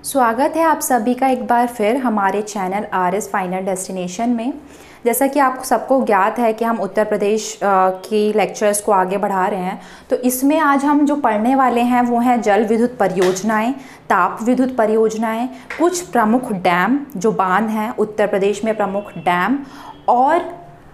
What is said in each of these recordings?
स्वागत है आप सभी का एक बार फिर हमारे चैनल RS फाइनल डेस्टिनेशन में। जैसा कि आप सबको ज्ञात है कि हम उत्तर प्रदेश की लेक्चर्स को आगे बढ़ा रहे हैं, तो इसमें आज हम जो पढ़ने वाले हैं वो हैं जल विद्युत परियोजनाएं, ताप विद्युत परियोजनाएं, कुछ प्रमुख डैम जो बांध हैं उत्तर प्रदेश में, प्रमुख डैम और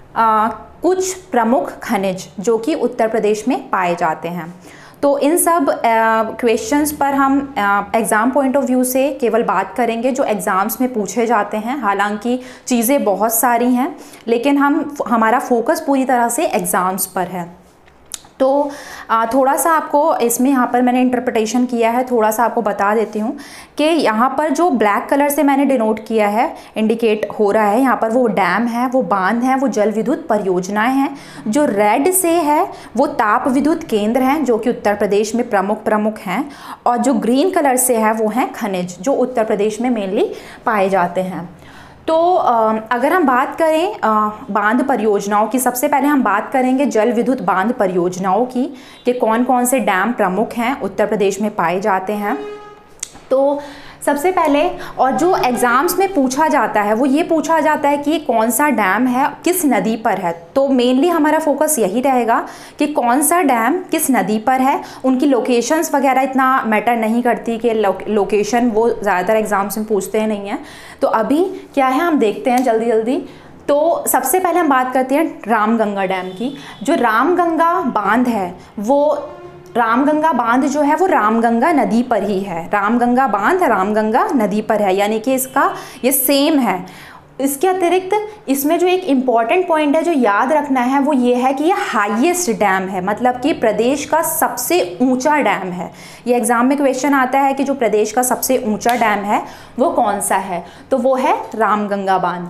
कुछ प्रमुख खनिज जो कि उत्तर प्रदेश में पाए जाते हैं। तो इन सब क्वेश्चंस पर हम एग्ज़ाम पॉइंट ऑफ व्यू से केवल बात करेंगे जो एग्ज़ाम्स में पूछे जाते हैं। हालांकि चीज़ें बहुत सारी हैं, लेकिन हमारा फोकस पूरी तरह से एग्ज़ाम्स पर है। तो थोड़ा सा आपको इसमें यहाँ पर मैंने इंटरप्रिटेशन किया है, थोड़ा सा आपको बता देती हूँ कि यहाँ पर जो ब्लैक कलर से मैंने डिनोट किया है, इंडिकेट हो रहा है, यहाँ पर वो डैम है, वो बांध है, वो जल विद्युत परियोजनाएं हैं। जो रेड से है वो ताप विद्युत केंद्र हैं जो कि उत्तर प्रदेश में प्रमुख हैं, और जो ग्रीन कलर से है वो हैं खनिज जो उत्तर प्रदेश में मेनली पाए जाते हैं। तो अगर हम बात करें बांध परियोजनाओं की, सबसे पहले हम बात करेंगे जल विद्युत बांध परियोजनाओं की कि कौन कौन से डैम प्रमुख हैं उत्तर प्रदेश में पाए जाते हैं। तो सबसे पहले, और जो एग्ज़ाम्स में पूछा जाता है वो ये पूछा जाता है कि कौन सा डैम है, किस नदी पर है। तो मेनली हमारा फोकस यही रहेगा कि कौन सा डैम किस नदी पर है। उनकी लोकेशंस वगैरह इतना मैटर नहीं करती कि लोकेशन वो ज़्यादातर एग्ज़ाम्स में पूछते नहीं हैं। तो अभी क्या है हम देखते हैं जल्दी जल्दी। तो सबसे पहले हम बात करते हैं रामगंगा डैम की। जो रामगंगा बांध है वो रामगंगा बांध जो है वो रामगंगा नदी पर ही है। रामगंगा बांध रामगंगा नदी पर है, यानी कि इसका ये सेम है। इसके अतिरिक्त इसमें जो एक इम्पॉर्टेंट पॉइंट है जो याद रखना है वो ये है कि ये हाईएस्ट डैम है, मतलब कि प्रदेश का सबसे ऊंचा डैम है। ये एग्जाम में क्वेश्चन आता है कि जो प्रदेश का सबसे ऊंचा डैम है वो कौन सा है, तो वो है रामगंगा बांध।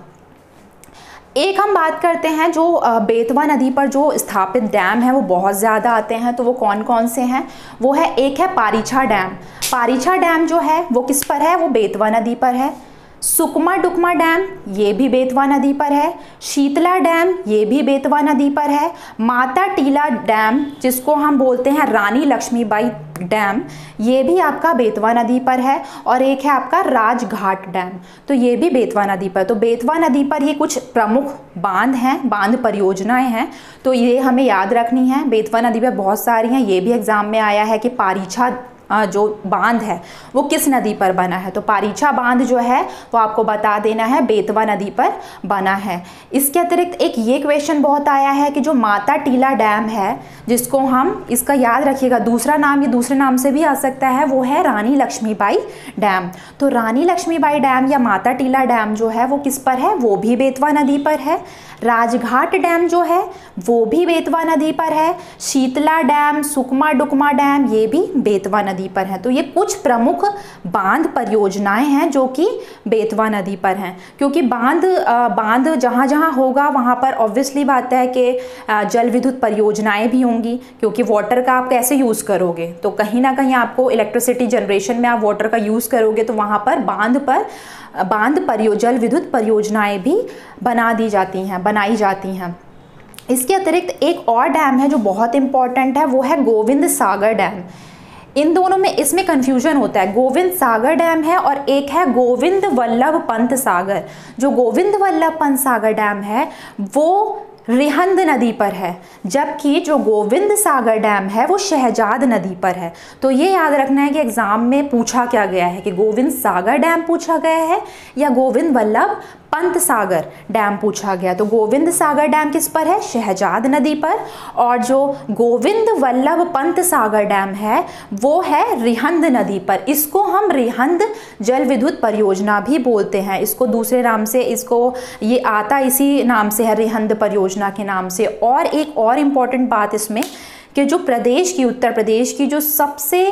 एक हम बात करते हैं जो बेतवा नदी पर जो स्थापित डैम है वो बहुत ज़्यादा आते हैं। तो वो कौन कौन से हैं, वो है, एक है पारीछा डैम। पारीछा डैम जो है वो किस पर है, वो बेतवा नदी पर है। सुकमा डुकमा डैम ये भी बेतवा नदी पर है। शीतला डैम ये भी बेतवा नदी पर है। माता टीला डैम जिसको हम बोलते हैं रानी लक्ष्मीबाई डैम, ये भी आपका बेतवा नदी पर है। और एक है आपका राजघाट डैम, तो ये भी बेतवा नदी पर। तो बेतवा नदी पर ये कुछ प्रमुख बांध हैं, बांध परियोजनाएं हैं, तो ये हमें याद रखनी है। बेतवा नदी पर बहुत सारी हैं, ये भी एग्जाम में आया है कि पारीछा जो बांध है वो किस नदी पर बना है। तो पारीछा बांध जो है वो आपको बता देना है बेतवा नदी पर बना है। इसके अतिरिक्त एक ये क्वेश्चन बहुत आया है कि जो माता टीला डैम है, जिसको हम, इसका याद रखिएगा दूसरा नाम, ये दूसरे नाम से भी आ सकता है, वो है रानी लक्ष्मीबाई डैम। तो रानी लक्ष्मीबाई डैम या माता टीला डैम जो है वो किस पर है, वो भी बेतवा नदी पर है। राजघाट डैम जो है वो भी बेतवा नदी पर है। शीतला डैम, सुकमा डुकमा डैम ये भी बेतवा नदी पर है। तो ये कुछ प्रमुख बांध परियोजनाएं हैं जो कि बेतवा नदी पर हैं। क्योंकि बांध जहाँ जहाँ होगा वहाँ पर ऑब्वियसली बात है कि जल विद्युत परियोजनाएं भी होंगी, क्योंकि वाटर का आप कैसे यूज़ करोगे, तो कहीं ना कहीं आपको इलेक्ट्रिसिटी जनरेशन में आप वाटर का यूज़ करोगे, तो वहाँ पर जल विद्युत परियोजनाएं भी बनाई जाती हैं। इसके अतिरिक्त एक और डैम है जो बहुत इंपॉर्टेंट है, वो है गोविंद सागर डैम। इन दोनों में, इसमें कंफ्यूजन होता है। गोविंद सागर डैम है और एक है गोविंद वल्लभ पंत सागर। जो गोविंद वल्लभ पंत सागर डैम है वो रिहंद नदी पर है, जबकि जो गोविंद सागर डैम है वो शहजाद नदी पर है। तो ये याद रखना है कि एग्जाम में पूछा क्या गया है, कि गोविंद सागर डैम पूछा गया है या गोविंद वल्लभ पंत सागर डैम पूछा गया। तो गोविंद सागर डैम किस पर है, शहजाद नदी पर, और जो गोविंद वल्लभ पंत सागर डैम है वो है रिहंद नदी पर। इसको हम रिहंद जल विद्युत परियोजना भी बोलते हैं। इसको दूसरे नाम से, इसको ये आता इसी नाम से है, रिहंद परियोजना के नाम से। और एक और इम्पॉर्टेंट बात इसमें कि जो उत्तर प्रदेश की जो सबसे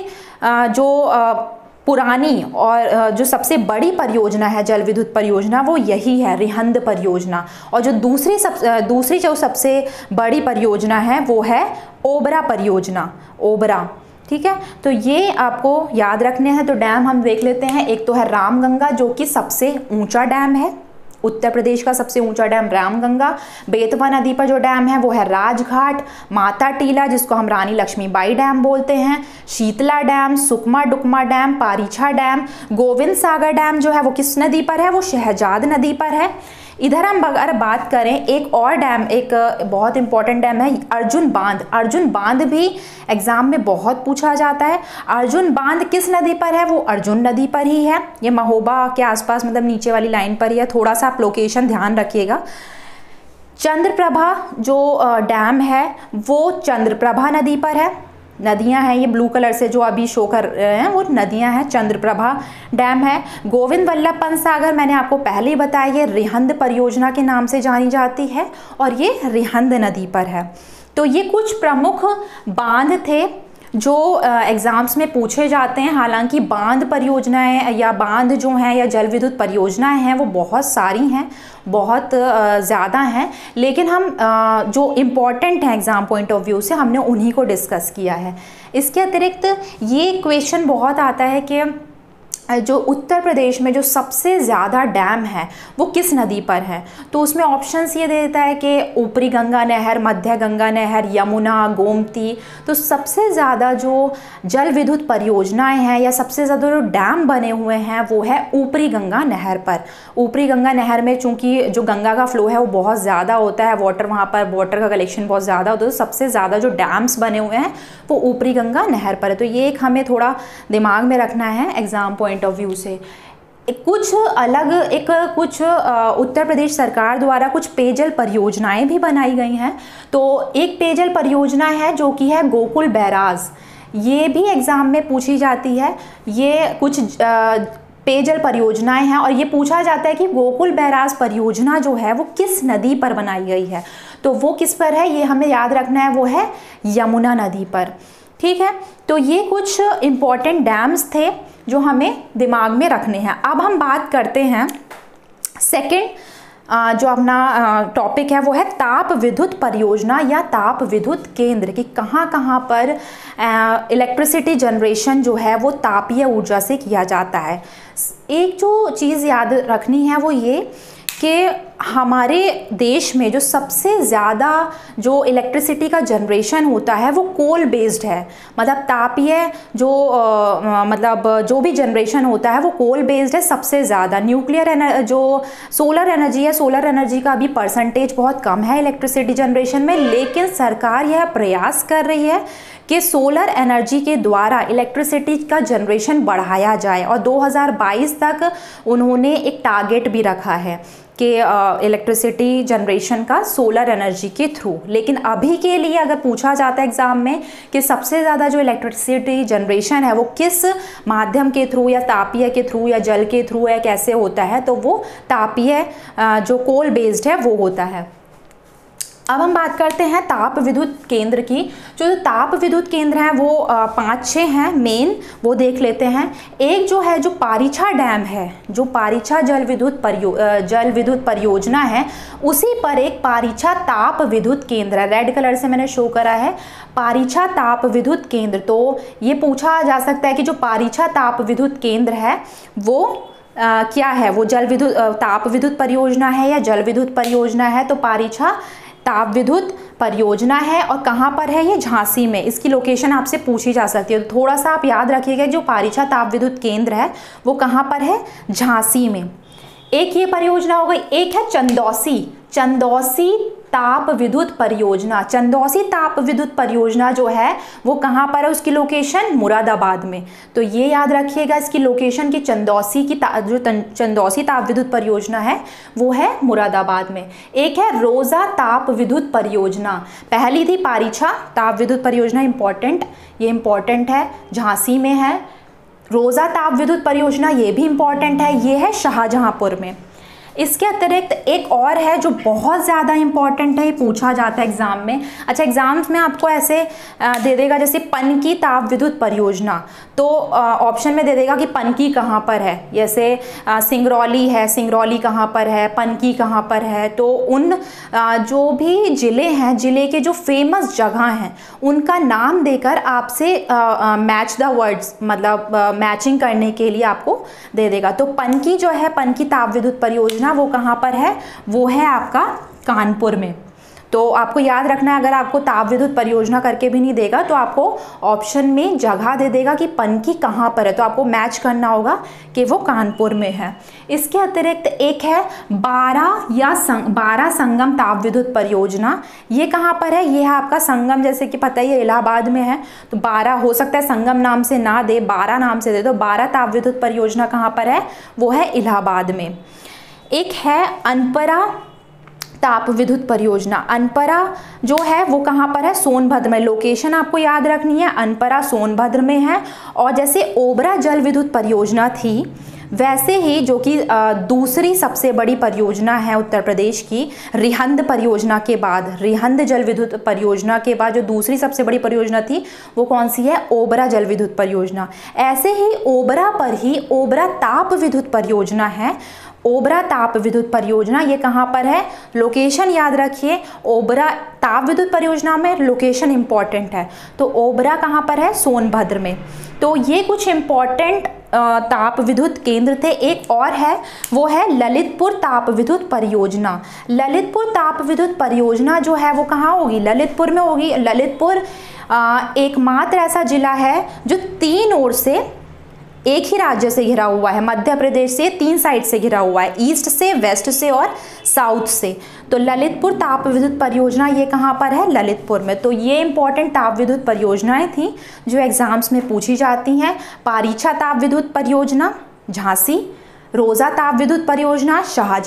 पुरानी और जो सबसे बड़ी परियोजना है जल विद्युत परियोजना वो यही है, रिहंद परियोजना। और जो दूसरी जो सबसे बड़ी परियोजना है वो है ओबरा परियोजना, ओबरा। ठीक है, तो ये आपको याद रखने हैं। तो डैम हम देख लेते हैं। एक तो है रामगंगा जो कि सबसे ऊंचा डैम है उत्तर प्रदेश का सबसे ऊंचा डैम रामगंगा, बेतवा नदी पर जो डैम है वो है राजघाट, माता टीला जिसको हम रानी लक्ष्मीबाई डैम बोलते हैं, Sheetla dam, Sukma Dukma dam, Parichha dam, Govind Sagar dam जो है वो किस नदी पर है, वो शहजाद नदी पर है। इधर हम अगर बात करें एक और डैम, एक बहुत इंपॉर्टेंट डैम है अर्जुन बांध। अर्जुन बांध भी एग्जाम में बहुत पूछा जाता है। अर्जुन बांध किस नदी पर है, वो अर्जुन नदी पर ही है। ये महोबा के आसपास मतलब नीचे वाली लाइन पर ही है, थोड़ा सा आप लोकेशन ध्यान रखिएगा। चंद्रप्रभा जो डैम है वो चंद्रप्रभा नदी पर है। नदियां हैं ये ब्लू कलर से जो अभी शो कर रहे हैं वो नदियां हैं, चंद्रप्रभा डैम है। गोविंद वल्लभ पंत सागर मैंने आपको पहले ही बताया, ये रिहंद परियोजना के नाम से जानी जाती है और ये रिहंद नदी पर है। तो ये कुछ प्रमुख बांध थे जो एग्ज़ाम्स में पूछे जाते हैं। हालांकि बांध परियोजनाएं या बांध जो हैं या जल विद्युत परियोजनाएं हैं वो बहुत सारी हैं, बहुत ज़्यादा हैं, लेकिन हम जो इम्पॉर्टेंट हैं एग्ज़ाम पॉइंट ऑफ व्यू से हमने उन्हीं को डिस्कस किया है। इसके अतिरिक्त ये क्वेश्चन बहुत आता है कि जो उत्तर प्रदेश में जो सबसे ज़्यादा डैम है वो किस नदी पर है, तो उसमें ऑप्शंस ये देता है कि ऊपरी गंगा नहर, मध्य गंगा नहर, यमुना, गोमती। तो सबसे ज़्यादा जो जल विद्युत परियोजनाएं हैं या सबसे ज़्यादा जो डैम बने हुए हैं वो है ऊपरी गंगा नहर पर। ऊपरी गंगा नहर में चूँकि जो गंगा का फ्लो है वो बहुत ज़्यादा होता है, वाटर वहाँ पर वाटर का कलेक्शन बहुत ज़्यादा होता है, तो सबसे ज़्यादा जो डैम्स बने हुए हैं वो ऊपरी गंगा नहर पर है। तो ये एक हमें थोड़ा दिमाग में रखना है एग्ज़ाम पॉइंट ऑफ व्यू से। कुछ उत्तर प्रदेश सरकार द्वारा कुछ पेयजल परियोजनाएं भी बनाई गई हैं। तो एक पेयजल परियोजना है जो कि है गोकुल बैराज, ये भी एग्जाम में पूछी जाती है। ये कुछ पेयजल परियोजनाएं हैं और ये पूछा जाता है कि गोकुल बैराज परियोजना जो है वो किस नदी पर बनाई गई है, तो वो किस पर है ये हमें याद रखना है, वो है यमुना नदी पर। ठीक है, तो ये कुछ इम्पॉर्टेंट डैम्स थे जो हमें दिमाग में रखने हैं। अब हम बात करते हैं सेकंड जो अपना टॉपिक है वो है ताप विद्युत परियोजना या ताप विद्युत केंद्र की कहाँ कहाँ पर इलेक्ट्रिसिटी जनरेशन जो है वो तापीय ऊर्जा से किया जाता है। एक जो चीज़ याद रखनी है वो ये कि हमारे देश में जो सबसे ज़्यादा जो इलेक्ट्रिसिटी का जनरेशन होता है वो कोल बेस्ड है, मतलब तापीय जो मतलब जो भी जनरेशन होता है वो कोल बेस्ड है सबसे ज़्यादा। न्यूक्लियर जो सोलर एनर्जी है, सोलर एनर्जी का भी परसेंटेज बहुत कम है इलेक्ट्रिसिटी जनरेशन में, लेकिन सरकार यह प्रयास कर रही है कि सोलर एनर्जी के द्वारा इलेक्ट्रिसिटी का जनरेशन बढ़ाया जाए और 2022 तक उन्होंने एक टारगेट भी रखा है कि इलेक्ट्रिसिटी जनरेशन का सोलर एनर्जी के थ्रू। लेकिन अभी के लिए अगर पूछा जाता है एग्ज़ाम में कि सबसे ज़्यादा जो इलेक्ट्रिसिटी जनरेशन है वो किस माध्यम के थ्रू या तापीय के थ्रू या जल के थ्रू है, कैसे होता है, तो वो तापीय जो कोल बेस्ड है वो होता है। अब हम बात करते हैं ताप विद्युत केंद्र की। जो ताप विद्युत केंद्र हैं वो 5-6 हैं मेन, वो देख लेते हैं। एक जो है जो पारीछा डैम है, जो पारीछा जल विद्युत परियोजना है, उसी पर एक पारीछा ताप विद्युत केंद्र है। रेड कलर से मैंने शो करा है पारीछा ताप विद्युत केंद्र। तो ये पूछा जा सकता है कि जो पारीछा ताप विद्युत केंद्र है वो क्या है, वो जल विद्युत ताप विद्युत परियोजना है या जल विद्युत परियोजना है। तो पारीछा ताप विद्युत परियोजना है और कहाँ पर है, ये झांसी में। इसकी लोकेशन आपसे पूछी जा सकती है, तो थोड़ा सा आप याद रखिएगा जो पारीछा ताप विद्युत केंद्र है वो कहाँ पर है, झांसी में। एक ये परियोजना हो गई। एक है चंदौसी ताप विद्युत परियोजना। चंदौसी ताप विद्युत परियोजना जो है वो कहाँ पर है, उसकी लोकेशन मुरादाबाद में। तो ये याद रखिएगा इसकी लोकेशन की चंदौसी की जो चंदौसी ताप विद्युत परियोजना है वो है मुरादाबाद में। एक है रोजा ताप विद्युत परियोजना। पहली थी पारीछा ताप विद्युत परियोजना, ये इम्पॉर्टेंट है, झांसी में है। रोजा ताप विद्युत परियोजना ये भी इम्पॉर्टेंट है, ये है शाहजहांपुर में। इसके अतिरिक्त एक और है जो बहुत ज़्यादा इम्पॉर्टेंट है, ये पूछा जाता है एग्ज़ाम में। अच्छा, एग्ज़ाम्स में आपको ऐसे दे देगा जैसे पनकी ताप विद्युत परियोजना, तो ऑप्शन में दे देगा कि पनकी कहाँ पर है। जैसे सिंगरौली है, सिंगरौली कहाँ पर है, पनकी कहाँ पर है। तो उन जो भी ज़िले हैं, ज़िले के जो फेमस जगह हैं उनका नाम देकर आपसे मैच द वर्ड्स, मतलब मैचिंग करने के लिए आपको दे देगा। तो पनकी जो है, पनकी ताप विद्युत परियोजना परियोजना वो कहाँ पर है, वो है आपका कानपुर में। तो आपको याद रखना है, अगर आपको ताप विद्युत परियोजना करके भी नहीं देगा तो आपको ऑप्शन में जगह दे देगा कि पनकी कहाँ पर है, तो आपको मैच करना होगा कि वो कानपुर में है। इसके अतिरिक्त एक है बारा संगम ताप विद्युत परियोजना। ये कहाँ पर है, ये है आपका संगम, जैसे कि पता ही है इलाहाबाद में है, तो बारा हो सकता है संगम नाम से ना दे, बारा नाम से दे, तो बारा ताप विद्युत परियोजना कहाँ पर है, वो है इलाहाबाद में। एक है अनपरा ताप विद्युत परियोजना। अनपरा जो है वो कहाँ पर है, सोनभद्र में। लोकेशन आपको याद रखनी है, अनपरा सोनभद्र में है। और जैसे ओबरा जल विद्युत परियोजना थी, वैसे ही जो कि दूसरी सबसे बड़ी परियोजना है उत्तर प्रदेश की, रिहंद परियोजना के बाद, रिहंद जल विद्युत परियोजना के बाद जो दूसरी सबसे बड़ी परियोजना थी वो कौन सी है, ओबरा जल विद्युत परियोजना। ऐसे ही ओबरा पर ही ओबरा ताप विद्युत परियोजना है। ओबरा ताप विद्युत परियोजना ये कहाँ पर है, लोकेशन याद रखिए, ओबरा ताप विद्युत परियोजना में लोकेशन इंपॉर्टेंट है, तो ओबरा कहाँ पर है, सोनभद्र में। तो ये कुछ इंपॉर्टेंट ताप विद्युत केंद्र थे। एक और है, वो है ललितपुर ताप विद्युत परियोजना। ललितपुर ताप विद्युत परियोजना जो है वो कहाँ होगी, ललितपुर में होगी। ललितपुर एकमात्र ऐसा जिला है जो 3 ओर से एक ही राज्य से घिरा हुआ है, मध्य प्रदेश से 3 साइड से घिरा हुआ है, ईस्ट से, वेस्ट से और साउथ से। तो ललितपुर ताप विद्युत परियोजना ये कहाँ पर है, ललितपुर में। तो ये इंपॉर्टेंट ताप विद्युत परियोजनाएं थी जो एग्जाम्स में पूछी जाती हैं। पारीछा ताप विद्युत परियोजना झांसी, रोजा ताप विद्युत परियोजना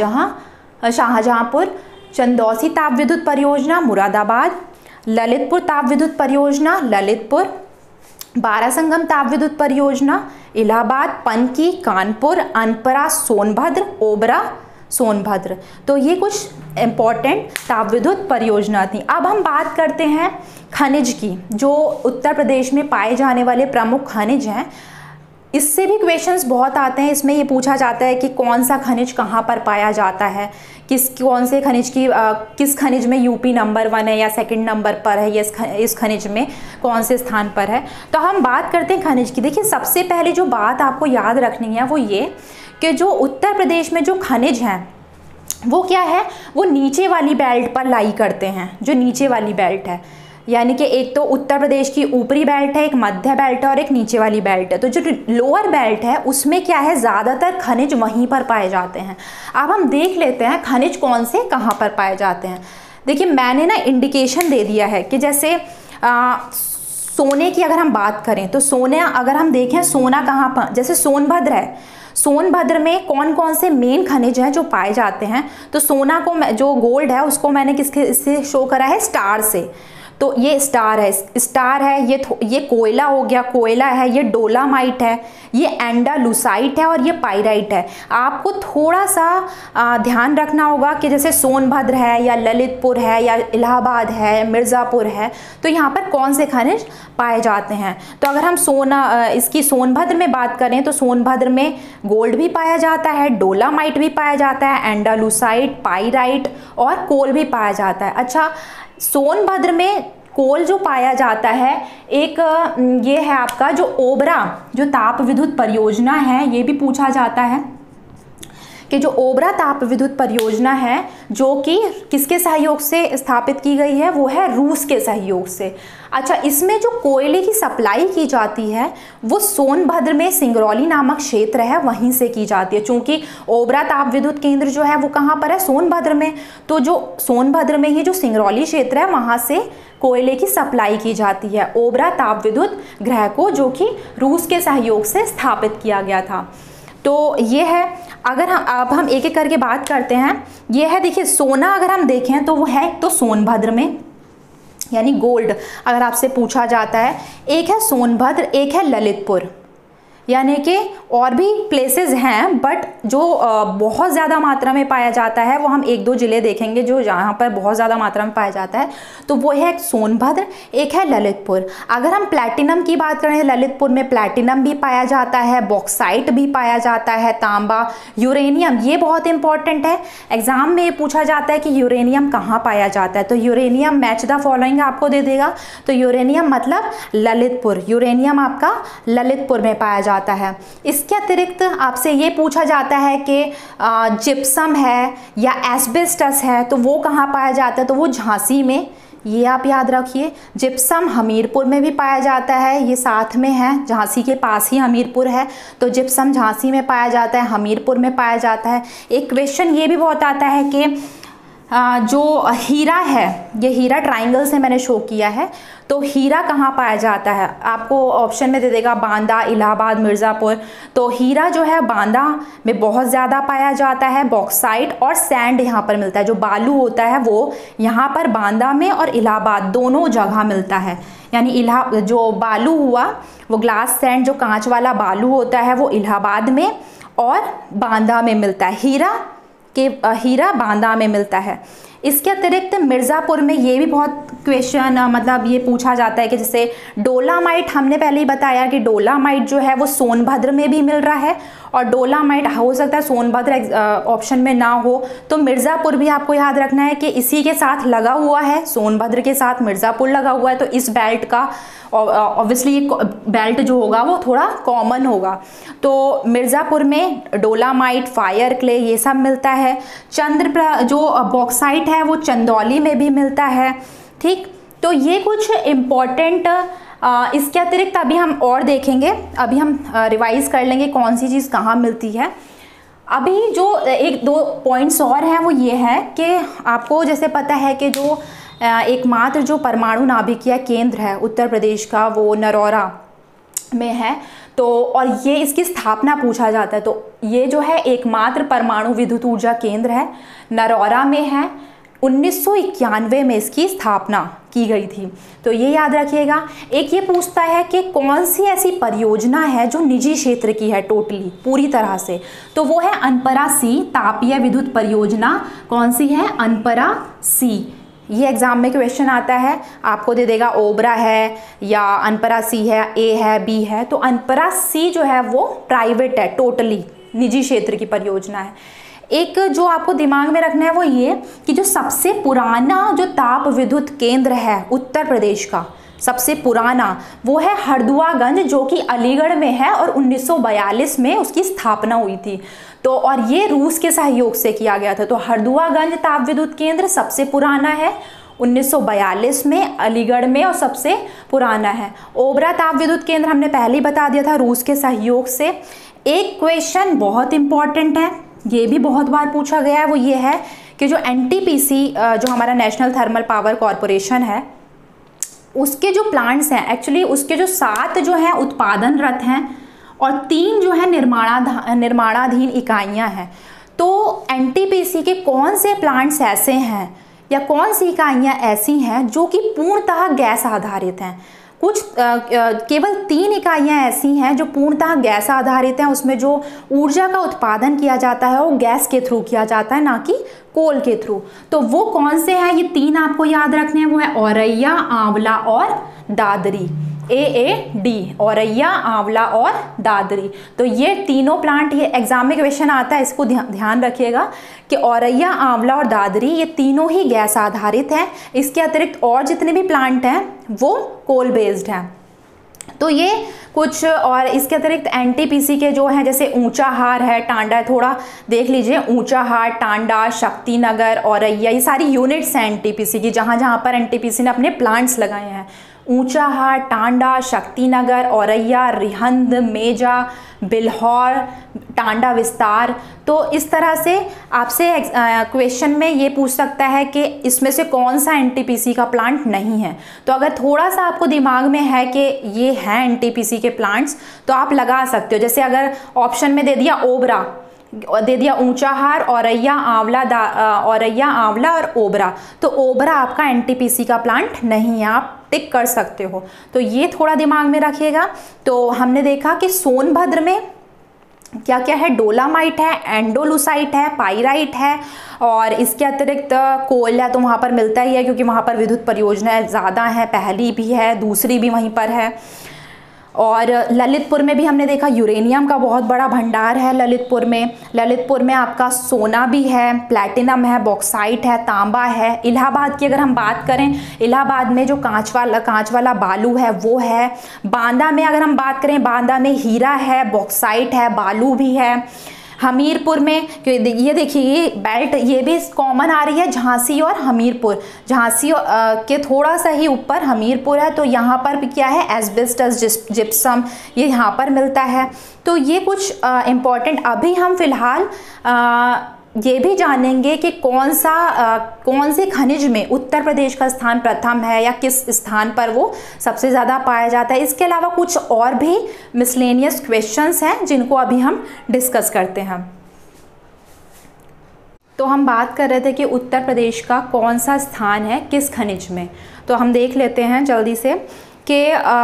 शाहजहांपुर, चंदौसी ताप विद्युत परियोजना मुरादाबाद, ललितपुर ताप विद्युत परियोजना ललितपुर, बारासंगम ताप विद्युत परियोजना इलाहाबाद, पनकी कानपुर, अनपरा सोनभद्र, ओबरा सोनभद्र। तो ये कुछ इंपॉर्टेंट ताप विद्युत परियोजना थी। अब हम बात करते हैं खनिज की, जो उत्तर प्रदेश में पाए जाने वाले प्रमुख खनिज हैं। इससे भी क्वेश्चंस बहुत आते हैं। इसमें ये पूछा जाता है कि कौन सा खनिज कहाँ पर पाया जाता है, कौन से खनिज की किस खनिज में यूपी नंबर 1 है या सेकंड नंबर पर है, या इस खनिज में कौन से स्थान पर है। तो हम बात करते हैं खनिज की। देखिए, सबसे पहले जो बात आपको याद रखनी है वो ये कि जो उत्तर प्रदेश में जो खनिज हैं वो क्या है, वो नीचे वाली बेल्ट पर लाई करते हैं। जो नीचे वाली बेल्ट है, यानी कि एक तो उत्तर प्रदेश की ऊपरी बेल्ट है, एक मध्य बेल्ट है और एक नीचे वाली बेल्ट है। तो जो लोअर बेल्ट है उसमें क्या है, ज़्यादातर खनिज वहीं पर पाए जाते हैं। अब हम देख लेते हैं खनिज कौन से कहाँ पर पाए जाते हैं। देखिए, मैंने ना इंडिकेशन दे दिया है कि जैसे सोने की अगर हम बात करें तो सोना, अगर हम देखें सोना कहाँ पर, जैसे सोनभद्र है, सोनभद्र में कौन कौन से मेन खनिज हैं जो पाए जाते हैं। तो सोना को, जो गोल्ड है उसको मैंने इससे शो करा है स्टार से। तो ये स्टार है, ये कोयला हो गया, कोयला है, ये डोलामाइट है, ये एंडालुसाइट है और ये पाइराइट है। आपको थोड़ा सा ध्यान रखना होगा कि जैसे सोनभद्र है या ललितपुर है या इलाहाबाद है, मिर्ज़ापुर है, तो यहाँ पर कौन से खनिज पाए जाते हैं। तो अगर हम इसकी सोनभद्र में बात करें तो सोनभद्र में गोल्ड भी पाया जाता है, डोलामाइट भी पाया जाता है, एंडालुसाइट, पाइराइट और कोल भी पाया जाता है। अच्छा, सोनभद्र में कोल जो पाया जाता है, एक ये है आपका जो ओबरा जो ताप विद्युत परियोजना है, ये भी पूछा जाता है कि जो ओबरा ताप विद्युत परियोजना है जो कि किसके सहयोग से स्थापित की गई है, वो है रूस के सहयोग से। अच्छा, इसमें जो कोयले की सप्लाई की जाती है वो सोनभद्र में सिंगरौली नामक क्षेत्र है, वहीं से की जाती है। चूंकि ओबरा ताप विद्युत केंद्र जो है वो कहाँ पर है, सोनभद्र में। तो जो सोनभद्र में ही जो सिंगरौली क्षेत्र है वहाँ से कोयले की सप्लाई की जाती है ओबरा ताप विद्युत गृह को, जो कि रूस के सहयोग से स्थापित किया गया था। तो ये है। अगर हम एक एक करके बात करते हैं। ये है, देखिए सोना अगर हम देखें तो वो है तो सोनभद्र में, यानी गोल्ड अगर आपसे पूछा जाता है। एक है सोनभद्र, एक है ललितपुर, यानी कि और भी प्लेसेस हैं, बट जो बहुत ज़्यादा मात्रा में पाया जाता है वो हम 1-2 ज़िले देखेंगे जो जहाँ पर बहुत ज़्यादा मात्रा में पाया जाता है। तो वो है सोनभद्र, एक है ललितपुर। अगर हम प्लैटिनम की बात करें, ललितपुर में प्लैटिनम भी पाया जाता है, बॉक्साइट भी पाया जाता है, तांबा, यूरेनियम, ये बहुत इंपॉर्टेंट है। एग्जाम में ये पूछा जाता है कि यूरेनियम कहाँ पाया जाता है। तो यूरेनियम मैच द फॉलोइंग आपको दे देगा। तो यूरेनियम मतलब ललितपुर, यूरेनियम आपका ललितपुर में पाया जाता है। जाता है। इसके अतिरिक्त आपसे ये पूछा जाता है कि जिप्सम है या एस्बेस्टस है तो वो कहाँ पाया जाता है, तो वो झांसी में, ये आप याद रखिए। जिप्सम हमीरपुर में भी पाया जाता है, ये साथ में है, झांसी के पास ही हमीरपुर है, तो जिप्सम झांसी में पाया जाता है, हमीरपुर में पाया जाता है। एक क्वेश्चन ये भी बहुत आता है कि जो हीरा है, ये हीरा ट्राइंगल से मैंने शो किया है, तो हीरा कहाँ पाया जाता है, आपको ऑप्शन में दे देगा बांदा, इलाहाबाद, मिर्ज़ापुर। तो हीरा जो है बांदा में बहुत ज़्यादा पाया जाता है, बॉक्साइट और सैंड यहाँ पर मिलता है, जो बालू होता है वो यहाँ पर बांदा में और इलाहाबाद दोनों जगह मिलता है। यानी जो बालू हुआ वो ग्लास सैंड, जो कांच वाला बालू होता है वो इलाहाबाद में और बांदा में मिलता है, हीरा बांदा में मिलता है। इसके अतिरिक्त मिर्ज़ापुर में ये भी बहुत क्वेश्चन मतलब ये पूछा जाता है कि जैसे डोलामाइट, हमने पहले ही बताया कि डोलामाइट जो है वो सोनभद्र में भी मिल रहा है, और डोलामाइट हो सकता है सोनभद्र ऑप्शन में ना हो, तो मिर्ज़ापुर भी आपको याद रखना है कि इसी के साथ लगा हुआ है, सोनभद्र के साथ मिर्ज़ापुर लगा हुआ है, तो इस बेल्ट का ऑब्वियसली ये बेल्ट जो होगा वो थोड़ा कॉमन होगा। तो मिर्ज़ापुर में डोलामाइट, फायर क्ले ये सब मिलता है। जो बॉक्साइट है वो चंदौली में भी मिलता है। ठीक, तो ये कुछ इम्पॉर्टेंट, इसके अतिरिक्त अभी हम और देखेंगे, अभी हम रिवाइज कर लेंगे कौन सी चीज़ कहाँ मिलती है। अभी जो एक दो पॉइंट्स और हैं वो ये है कि आपको जैसे पता है कि जो एकमात्र जो परमाणु नाभिकीय केंद्र है उत्तर प्रदेश का वो नरौरा में है, तो और ये इसकी स्थापना पूछा जाता है, तो ये जो है एकमात्र परमाणु विद्युत ऊर्जा केंद्र है, नरौरा में है। 1991 में इसकी स्थापना की गई थी, तो ये याद रखिएगा। एक ये पूछता है कि कौन सी ऐसी परियोजना है जो निजी क्षेत्र की है टोटली पूरी तरह से, तो वो है अनपरा सी तापीय विद्युत परियोजना। कौन सी है? अनपरा सी। ये एग्जाम में क्वेश्चन आता है, आपको दे देगा ओबरा है या अनपरा सी है, ए है, बी है, तो अनपरा सी जो है वो प्राइवेट है, टोटली निजी क्षेत्र की परियोजना है। एक जो आपको दिमाग में रखना है वो ये कि जो सबसे पुराना जो ताप विद्युत केंद्र है उत्तर प्रदेश का, सबसे पुराना वो है हरदुआगंज, जो कि अलीगढ़ में है और 1942 में उसकी स्थापना हुई थी। तो और ये रूस के सहयोग से किया गया था। तो हरदुआगंज ताप विद्युत केंद्र सबसे पुराना है 1942 में अलीगढ़ में और सबसे पुराना है। ओबरा ताप विद्युत केंद्र हमने पहले ही बता दिया था, रूस के सहयोग से। एक क्वेश्चन बहुत इंपॉर्टेंट है, ये भी बहुत बार पूछा गया है, वो ये है कि जो एनटीपीसी जो हमारा नेशनल थर्मल पावर कॉरपोरेशन है, उसके जो प्लांट्स हैं, एक्चुअली उसके जो 7 जो हैं उत्पादनरत हैं और 3 जो है निर्माणाधीन इकाइयां हैं। तो एनटीपीसी के कौन से प्लांट्स ऐसे हैं या कौन सी इकाइयां ऐसी हैं जो कि पूर्णतः गैस आधारित हैं? कुछ केवल 3 इकाइयां ऐसी हैं जो पूर्णतः गैस आधारित हैं, उसमें जो ऊर्जा का उत्पादन किया जाता है वो गैस के थ्रू किया जाता है, ना कि कोल के थ्रू। तो वो कौन से हैं? ये 3 आपको याद रखने हैं, वो है औरैया, आंवला और दादरी। AAD, औरैया, आंवला और दादरी। तो ये तीनों प्लांट, ये एग्जाम में क्वेश्चन आता है, इसको ध्यान रखिएगा कि औरैया, आंवला और दादरी ये तीनों ही गैस आधारित हैं। इसके अतिरिक्त और जितने भी प्लांट हैं वो कोल बेस्ड हैं। तो ये कुछ, और इसके अतिरिक्त एनटीपीसी के जो हैं जैसे ऊंचाहार है, टांडा है, थोड़ा देख लीजिए, ऊंचाहार, टांडा, शक्तिनगर, औरैया, ये सारी यूनिट्स हैं एनटीपीसी की, जहाँ जहाँ पर एनटीपीसी ने अपने प्लांट्स लगाए हैं। ऊंचाहार, टांडा, शक्तिनगर, औरैया, रिहंद, मेजा, बिल्हौर, टांडा विस्तार। तो इस तरह से आपसे क्वेश्चन में ये पूछ सकता है कि इसमें से कौन सा एनटीपीसी का प्लांट नहीं है। तो अगर थोड़ा सा आपको दिमाग में है कि ये हैं एनटीपीसी के प्लांट्स, तो आप लगा सकते हो। जैसे अगर ऑप्शन में दे दिया ओबरा, दे दिया ऊंचाहार, औरैया, आंवला, औरैया, आंवला और ओबरा, तो ओबरा आपका एनटीपीसी का प्लांट नहीं है, आप टिक कर सकते हो। तो ये थोड़ा दिमाग में रखिएगा। तो हमने देखा कि सोनभद्र में क्या क्या है, डोलामाइट है, एंडोलुसाइट है, पाइराइट है, और इसके अतिरिक्त कोयला तो वहाँ पर मिलता ही है क्योंकि वहाँ पर विद्युत परियोजनाएं ज़्यादा हैं, पहली भी है, दूसरी भी वहीं पर है। और ललितपुर में भी हमने देखा यूरेनियम का बहुत बड़ा भंडार है ललितपुर में। ललितपुर में आपका सोना भी है, प्लैटिनम है, बॉक्साइट है, तांबा है। इलाहाबाद की अगर हम बात करें, इलाहाबाद में जो कांच वाला बालू है वो है। बांदा में अगर हम बात करें, बांदा में हीरा है, बॉक्साइट है, बालू भी है। हमीरपुर में ये देखिए, ये बेल्ट ये भी कॉमन आ रही है, झांसी और हमीरपुर। झांसी के थोड़ा सा ही ऊपर हमीरपुर है, तो यहाँ पर भी क्या है, एस्बेस्टस जिप्सम ये यहाँ पर मिलता है। तो ये कुछ इम्पॉर्टेंट, अभी हम फिलहाल ये भी जानेंगे कि कौन से खनिज में उत्तर प्रदेश का स्थान प्रथम है या किस स्थान पर वो सबसे ज़्यादा पाया जाता है। इसके अलावा कुछ और भी मिसलेनियस क्वेश्चंस हैं जिनको अभी हम डिस्कस करते हैं। तो हम बात कर रहे थे कि उत्तर प्रदेश का कौन सा स्थान है किस खनिज में। तो हम देख लेते हैं जल्दी से कि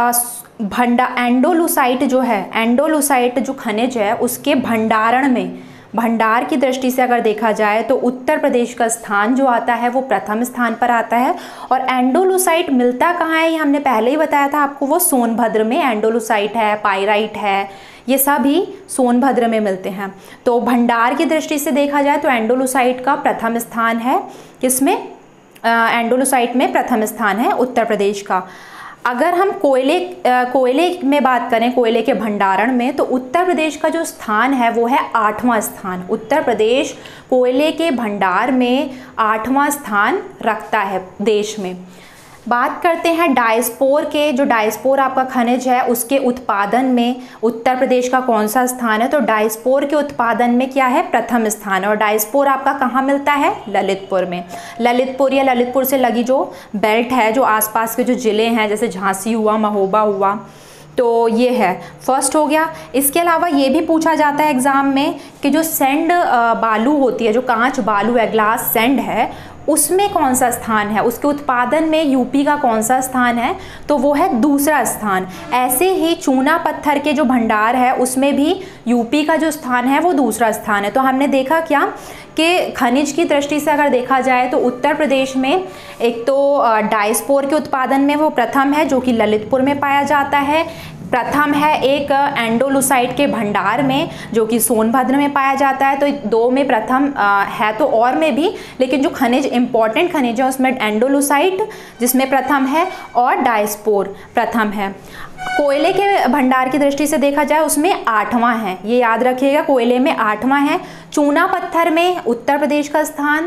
एंडोलूसाइट जो है, एंडोलूसाइट जो खनिज है उसके भंडारण में, भंडार की दृष्टि से अगर देखा जाए तो उत्तर प्रदेश का स्थान जो आता है वो प्रथम स्थान पर आता है। और एंडोलूसाइट मिलता कहाँ है, ये हमने पहले ही बताया था आपको, वो सोनभद्र में एंडोलूसाइट है, पाइराइट है, ये सभी सोनभद्र में मिलते हैं। तो भंडार की दृष्टि से देखा जाए तो एंडोलूसाइट का प्रथम स्थान है, किसमें, एंडोलूसाइट में प्रथम स्थान है उत्तर प्रदेश का। अगर हम कोयले में बात करें, कोयले के भंडारण में, तो उत्तर प्रदेश का जो स्थान है वो है 8वां स्थान। उत्तर प्रदेश कोयले के भंडार में 8वां स्थान रखता है देश में। बात करते हैं डायस्पोर के, जो डायस्पोर आपका खनिज है उसके उत्पादन में उत्तर प्रदेश का कौन सा स्थान है। तो डायस्पोर के उत्पादन में क्या है, प्रथम स्थान है। और डायस्पोर आपका कहाँ मिलता है, ललितपुर में। ललितपुर या ललितपुर से लगी जो बेल्ट है, जो आसपास के जो ज़िले हैं जैसे झांसी हुआ, महोबा हुआ, तो ये है फर्स्ट हो गया। इसके अलावा ये भी पूछा जाता है एग्ज़ाम में कि जो सैंड बालू होती है, जो कांच बालू है, ग्लास सैंड है, उसमें कौन सा स्थान है, उसके उत्पादन में यूपी का कौन सा स्थान है, तो वो है दूसरा स्थान। ऐसे ही चूना पत्थर के जो भंडार है उसमें भी यूपी का जो स्थान है वो दूसरा स्थान है। तो हमने देखा क्या कि खनिज की दृष्टि से अगर देखा जाए तो उत्तर प्रदेश में एक तो डायस्पोर के उत्पादन में वो प्रथम है जो कि ललितपुर में पाया जाता है। प्रथम है एक एंडोलूसाइट के भंडार में जो कि सोनभद्र में पाया जाता है। तो दो में प्रथम है, तो और में भी, लेकिन जो खनिज इंपॉर्टेंट खनिज है उसमें एंडोलूसाइट जिसमें प्रथम है और डायस्पोर प्रथम है। कोयले के भंडार की दृष्टि से देखा जाए उसमें 8वां है, ये याद रखिएगा, कोयले में 8वां है। चूना पत्थर में उत्तर प्रदेश का स्थान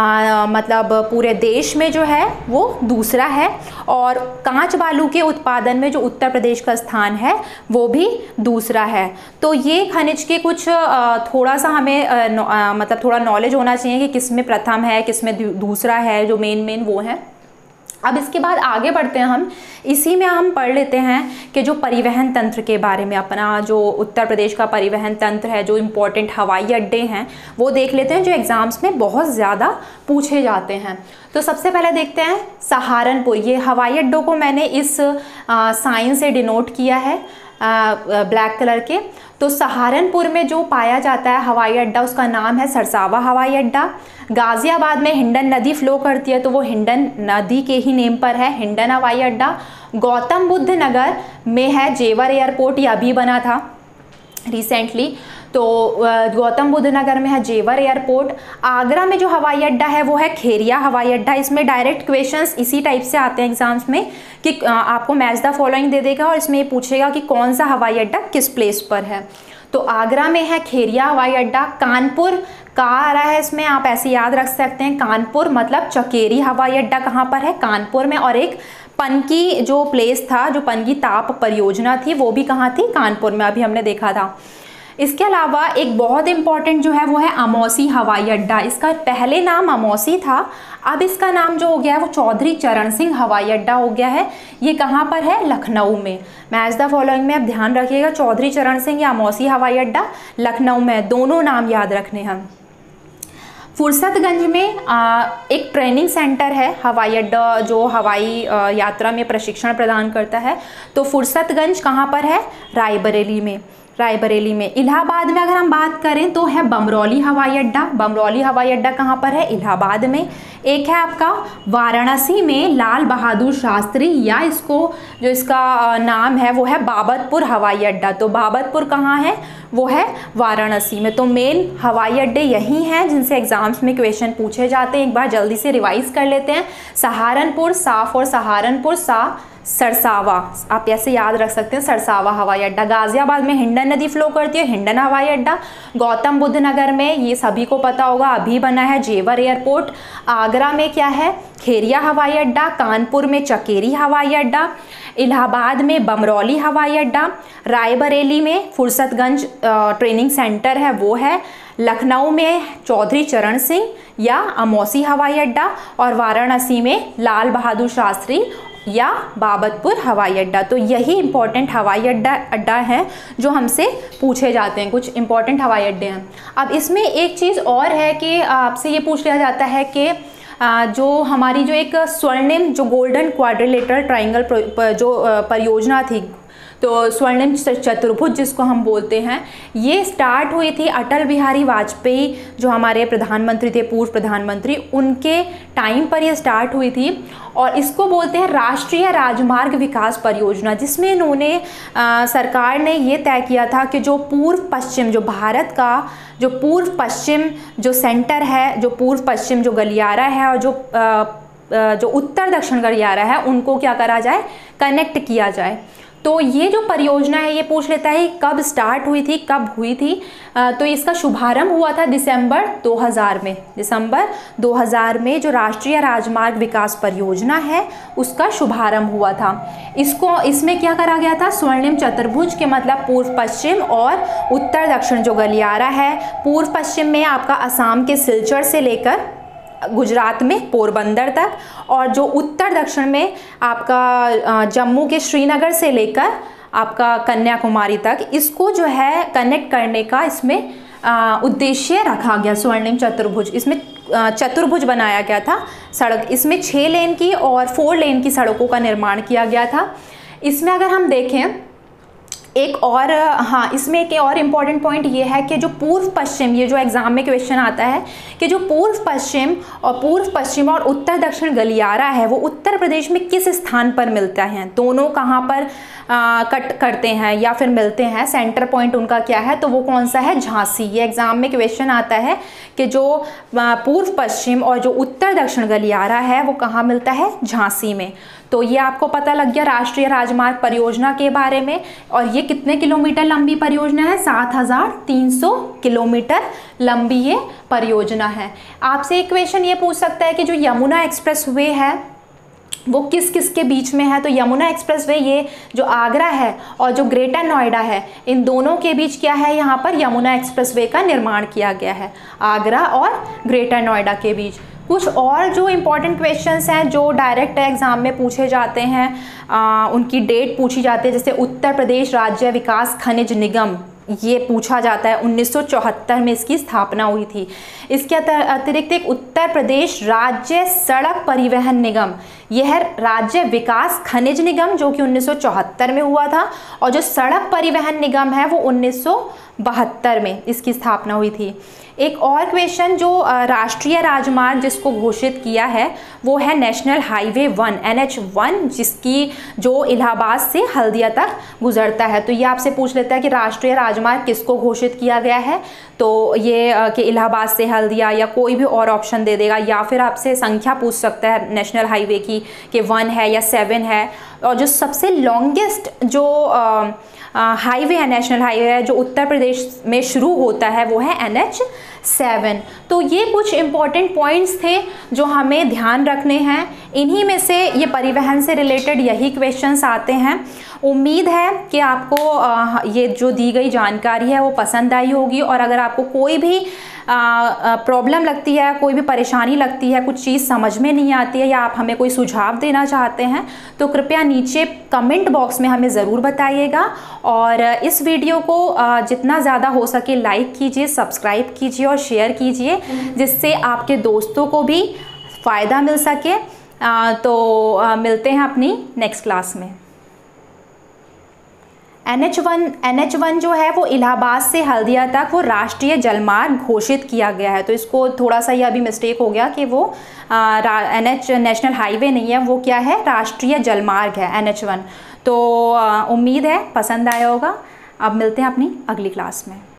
मतलब पूरे देश में जो है वो दूसरा है। और कांच बालू के उत्पादन में जो उत्तर प्रदेश का स्थान है वो भी दूसरा है। तो ये खनिज के कुछ थोड़ा सा हमें मतलब थोड़ा नॉलेज होना चाहिए कि किस में प्रथम है, किस में दूसरा है, जो मेन वो है। अब इसके बाद आगे बढ़ते हैं हम, इसी में हम पढ़ लेते हैं कि जो परिवहन तंत्र के बारे में, अपना जो उत्तर प्रदेश का परिवहन तंत्र है, जो इम्पोर्टेंट हवाई अड्डे हैं वो देख लेते हैं जो एग्ज़ाम्स में बहुत ज़्यादा पूछे जाते हैं। तो सबसे पहले देखते हैं सहारनपुर। ये हवाई अड्डों को मैंने इस साइन से डिनोट किया है ब्लैक कलर के। तो सहारनपुर में जो पाया जाता है हवाई अड्डा उसका नाम है सरसावा हवाई अड्डा। गाज़ियाबाद में हिंडन नदी फ्लो करती है तो वो हिंडन नदी के ही नेम पर है हिंडन हवाई अड्डा। गौतम बुद्ध नगर में है जेवर एयरपोर्ट, यह अभी बना था रिसेंटली। तो गौतम बुद्ध नगर में है जेवर एयरपोर्ट। आगरा में जो हवाई अड्डा है वो है खेरिया हवाई अड्डा। इसमें डायरेक्ट क्वेश्चंस इसी टाइप से आते हैं एग्जाम्स में कि आपको मैच द फॉलोइंग दे देगा और इसमें ये पूछेगा कि कौन सा हवाई अड्डा किस प्लेस पर है। तो आगरा में है खेरिया हवाई अड्डा। कानपुर का आ रहा है इसमें, आप ऐसे याद रख सकते हैं, कानपुर मतलब चकेरी हवाई अड्डा कहाँ पर है, कानपुर में। और एक पनकी जो प्लेस था, जो पनकी ताप परियोजना थी, वो भी कहाँ थी, कानपुर में, अभी हमने देखा था। इसके अलावा एक बहुत इंपॉर्टेंट जो है वो है अमौसी हवाई अड्डा। इसका पहले नाम अमौसी था, अब इसका नाम जो हो गया है वो चौधरी चरण सिंह हवाई अड्डा हो गया है। ये कहाँ पर है, लखनऊ में। मैच द फॉलोइंग में आप ध्यान रखिएगा, चौधरी चरण सिंह या अमौसी हवाई अड्डा लखनऊ में, दोनों नाम याद रखने हैं। फुर्सतगंज में एक ट्रेनिंग सेंटर है हवाई अड्डा जो हवाई यात्रा में प्रशिक्षण प्रदान करता है। तो फुर्सतगंज कहाँ पर है, रायबरेली में। रायबरेली में। इलाहाबाद में अगर हम बात करें तो है बमरौली हवाई अड्डा। बमरौली हवाई अड्डा कहाँ पर है? इलाहाबाद में। एक है आपका वाराणसी में लाल बहादुर शास्त्री, या इसको जो इसका नाम है वो है बाबतपुर हवाई अड्डा। तो बाबतपुर कहाँ है? वो है वाराणसी में। तो मेन हवाई अड्डे यही हैं जिनसे एग्जाम्स में क्वेश्चन पूछे जाते हैं। एक बार जल्दी से रिवाइज कर लेते हैं। सहारनपुर साफ और सहारनपुर सरसावा, आप ऐसे याद रख सकते हैं, सरसावा हवाई अड्डा। गाजियाबाद में हिंडन नदी फ्लो करती है, हिंडन हवाई अड्डा। गौतम बुद्ध नगर में, ये सभी को पता होगा, अभी बना है जेवर एयरपोर्ट। आगरा में क्या है? खेरिया हवाई अड्डा। कानपुर में चकेरी हवाई अड्डा। इलाहाबाद में बमरौली हवाई अड्डा। रायबरेली में फुर्सतगंज ट्रेनिंग सेंटर है, वो है। लखनऊ में चौधरी चरण सिंह या अमौसी हवाई अड्डा। और वाराणसी में लाल बहादुर शास्त्री या बाबतपुर हवाई अड्डा। तो यही इंपॉर्टेंट हवाई अड्डा है जो हमसे पूछे जाते हैं, कुछ इंपॉर्टेंट हवाई अड्डे हैं। अब इसमें एक चीज़ और है कि आपसे ये पूछ लिया जाता है कि जो हमारी जो एक स्वर्णिम जो गोल्डन क्वाड्रिलेटरल ट्राइंगल जो परियोजना थी, तो स्वर्णिम चतुर्भुज जिसको हम बोलते हैं, ये स्टार्ट हुई थी अटल बिहारी वाजपेयी जो हमारे प्रधानमंत्री थे, पूर्व प्रधानमंत्री, उनके टाइम पर ये स्टार्ट हुई थी। और इसको बोलते हैं राष्ट्रीय राजमार्ग विकास परियोजना, जिसमें इन्होंने सरकार ने ये तय किया था कि जो पूर्व पश्चिम, जो भारत का जो पूर्व पश्चिम जो सेंटर है, जो पूर्व पश्चिम जो गलियारा है और जो उत्तर दक्षिण गलियारा है, उनको क्या करा जाए? कनेक्ट किया जाए। तो ये जो परियोजना है, ये पूछ लेता है कब स्टार्ट हुई थी, कब हुई थी। तो इसका शुभारंभ हुआ था दिसंबर 2000 में। दिसंबर 2000 में जो राष्ट्रीय राजमार्ग विकास परियोजना है उसका शुभारंभ हुआ था। इसमें क्या करा गया था? स्वर्णिम चतुर्भुज के मतलब पूर्व पश्चिम और उत्तर दक्षिण जो गलियारा है। पूर्व पश्चिम में आपका असम के सिलचर से लेकर गुजरात में पोरबंदर तक, और जो उत्तर दक्षिण में आपका जम्मू के श्रीनगर से लेकर आपका कन्याकुमारी तक, इसको जो है कनेक्ट करने का इसमें उद्देश्य रखा गया। स्वर्णिम चतुर्भुज, इसमें चतुर्भुज बनाया गया था सड़क। इसमें 6 लेन की और 4 लेन की सड़कों का निर्माण किया गया था। इसमें अगर हम देखें एक और, हाँ, इसमें एक और इम्पॉर्टेंट पॉइंट ये है कि जो पूर्व पश्चिम, ये जो एग्ज़ाम में क्वेश्चन आता है कि जो पूर्व पश्चिम और उत्तर दक्षिण गलियारा है वो उत्तर प्रदेश में किस स्थान पर मिलता है? दोनों कहाँ पर कट करते हैं या फिर मिलते हैं? सेंटर पॉइंट उनका क्या है? तो वो कौन सा है? झांसी। ये एग्ज़ाम में क्वेश्चन आता है कि जो पूर्व पश्चिम और जो उत्तर दक्षिण गलियारा है वो कहाँ मिलता है? झांसी में। तो ये आपको पता लग गया राष्ट्रीय राजमार्ग परियोजना के बारे में। और ये कितने किलोमीटर लंबी परियोजना है? 7300 किलोमीटर लंबी ये परियोजना है। आपसे एक क्वेश्चन ये पूछ सकता है कि जो यमुना एक्सप्रेस वे है वो किस किस के बीच में है? तो यमुना एक्सप्रेस वे ये जो आगरा है और जो ग्रेटर नोएडा है, इन दोनों के बीच क्या है? यहाँ पर यमुना एक्सप्रेस वे का निर्माण किया गया है, आगरा और ग्रेटर नोएडा के बीच। कुछ और जो इम्पोर्टेंट क्वेश्चंस हैं जो डायरेक्ट एग्ज़ाम में पूछे जाते हैं, उनकी डेट पूछी जाती है। जैसे उत्तर प्रदेश राज्य विकास खनिज निगम, ये पूछा जाता है 1974 में इसकी स्थापना हुई थी। इसके अतिरिक्त एक उत्तर प्रदेश राज्य सड़क परिवहन निगम, यह राज्य विकास खनिज निगम जो कि 1974 में हुआ था, और जो सड़क परिवहन निगम है वो 1972 में इसकी स्थापना हुई थी। एक और क्वेश्चन जो राष्ट्रीय राजमार्ग जिसको घोषित किया है वो है नेशनल हाईवे 1 NH1, जिसकी जो इलाहाबाद से हल्दिया तक गुजरता है। तो ये आपसे पूछ लेता है कि राष्ट्रीय राजमार्ग किसको घोषित किया गया है? तो ये कि इलाहाबाद से हल्दिया, या कोई भी और ऑप्शन दे देगा, या फिर आपसे संख्या पूछ सकता है नेशनल हाईवे की कि 1 है या 7 है। और जो सबसे लॉन्गेस्ट जो हाईवे है, नेशनल हाईवे है, जो उत्तर प्रदेश में शुरू होता है वो है NH7। तो ये कुछ इम्पॉर्टेंट पॉइंट्स थे जो हमें ध्यान रखने हैं। इन्हीं में से ये परिवहन से रिलेटेड यही क्वेश्चंस आते हैं। उम्मीद है कि आपको ये जो दी गई जानकारी है वो पसंद आई होगी, और अगर आपको कोई भी प्रॉब्लम लगती है, कोई भी परेशानी लगती है, कुछ चीज़ समझ में नहीं आती है, या आप हमें कोई सुझाव देना चाहते हैं, तो कृपया नीचे कमेंट बॉक्स में हमें ज़रूर बताइएगा। और इस वीडियो को जितना ज़्यादा हो सके लाइक कीजिए, सब्सक्राइब कीजिए और शेयर कीजिए, जिससे आपके दोस्तों को भी फ़ायदा मिल सके। तो मिलते हैं अपनी नेक्स्ट क्लास में। NH1 जो है वो इलाहाबाद से हल्दिया तक वो राष्ट्रीय जलमार्ग घोषित किया गया है। तो इसको थोड़ा सा ये अभी मिस्टेक हो गया कि वो NH नेशनल हाईवे नहीं है, वो क्या है, राष्ट्रीय जलमार्ग है NH1। तो उम्मीद है पसंद आया होगा। अब मिलते हैं अपनी अगली क्लास में।